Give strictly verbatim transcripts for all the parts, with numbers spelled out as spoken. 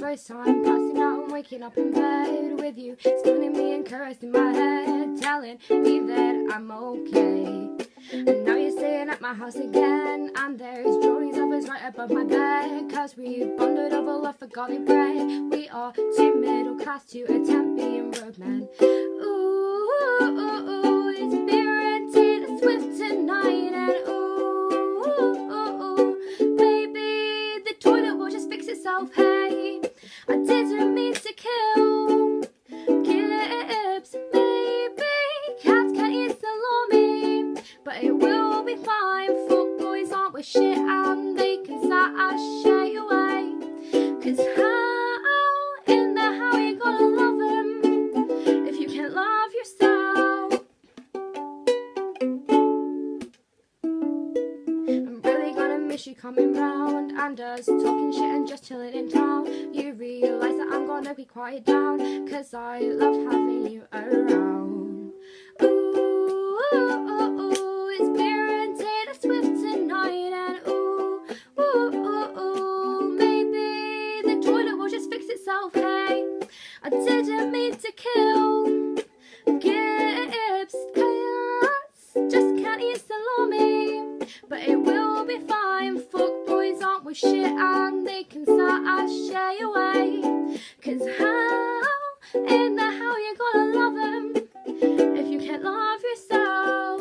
first time, passing out and waking up in bed with you, spooning me and caressing my head, telling me that I'm okay. And now you're staying at my house again, and there's drawings of us right above my bed, cause we bonded over love for garlic bread. We are too middle class to attempt being roadmen. Ooh, ooh, ooh, it's beer and Taylor Swift tonight, and ooh, ooh, ooh, maybe the toilet will just fix itself. Hey, I didn't mean to kill Gibbs. Maybe cats can't eat salami, but it will be fine. Fuck boys aren't with shit, and they can sashay away. Cause how in the hell you gonna love them if you can't love yourself? I'm really gonna miss you coming round and us talking shit and just chilling in town. You realise that I'm gonna be quiet down, cause I love having you around. Ooh, ooh, ooh, ooh, it's beer and Taylor Swift tonight, and ooh, ooh, ooh, ooh, maybe the toilet will just fix itself. Hey, I didn't mean to kill Gibbs. Cats just can't eat salami, but it will be fine. Fuck boys aren't with shit, and they can sashay away. Cause how in the hell you gonna love them if you can't love yourself?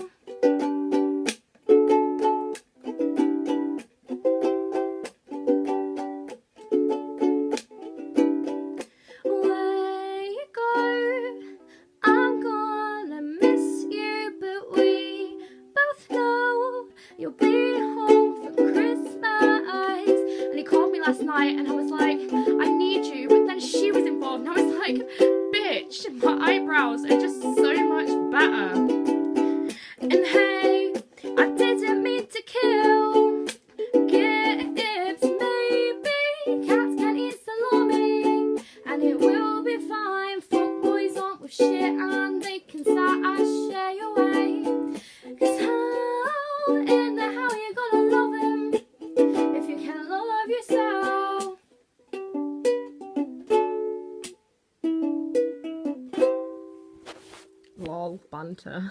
Where you go, I'm gonna miss you, but we both know you'll be home for Christmas. And he called me last night and I was like, I need you, but then she was involved and I was like, bitch, my eyebrows are just so much better. And hey, I didn't mean to kill Gibbs. Maybe cats can eat salami, and it will be fine. Fuck boys aren't with shit, and they can sashay away. Cause how in the hell you gonna love him if you can't love yourself? Lol, banter.